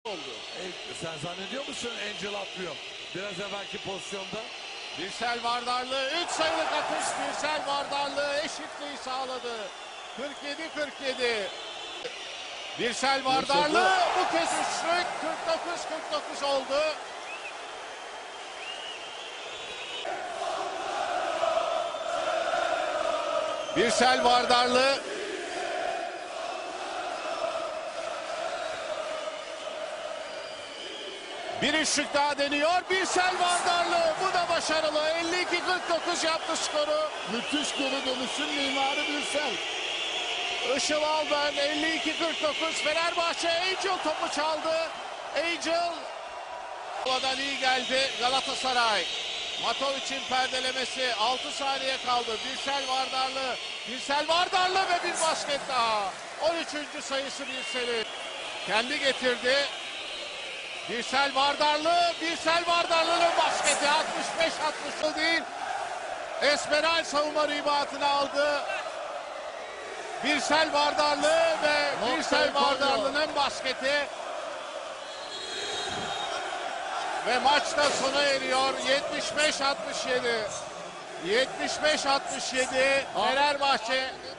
oldu. Sen zannediyor musun Angel atlıyor? Biraz evvelki pozisyonda. Birsel Vardarlı 3 sayılık atış. Birsel Vardarlı eşitliği sağladı. 47-47. Birsel Vardarlı bu kez üçlük 49-49 oldu. Birsel Vardarlı bir üçlük daha deniyor. Birsel Vardarlı bu da başarılı. 52-49 yaptı skoru. Müthiş geri dönüşün mimarı Birsel. Işıl Alben 52-49. Fenerbahçe Angel topu çaldı. Angel Koladan iyi geldi Galatasaray. Matovic'in perdelemesi 6 saniye kaldı. Birsel Vardarlı. Birsel Vardarlı ve bir basket daha. 13. sayısı Birsel'in. Kendi getirdi. Birsel Vardarlı. Birsel Vardarlı'nın basketi 65-60 değil. Esmeral savunma ribatını aldı. Birsel Vardarlı ve Birsel Vardarlı'nın basketi. Ve maç da sona eriyor. 75-67. 75-67 Fenerbahçe